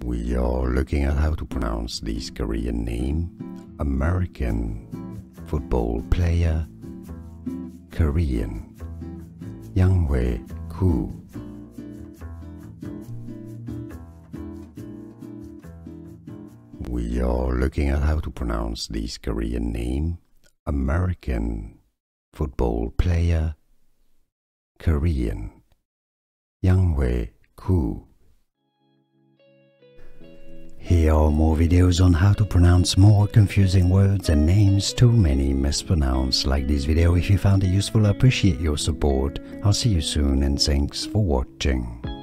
We are looking at how to pronounce this Korean name. American football player, Korean, Younghoe Koo. We are looking at how to pronounce this Korean name. American football player, Korean, Younghoe Koo. Here are more videos on how to pronounce more confusing words and names too many mispronounced. Like this video if you found it useful. I appreciate your support. I'll see you soon and thanks for watching.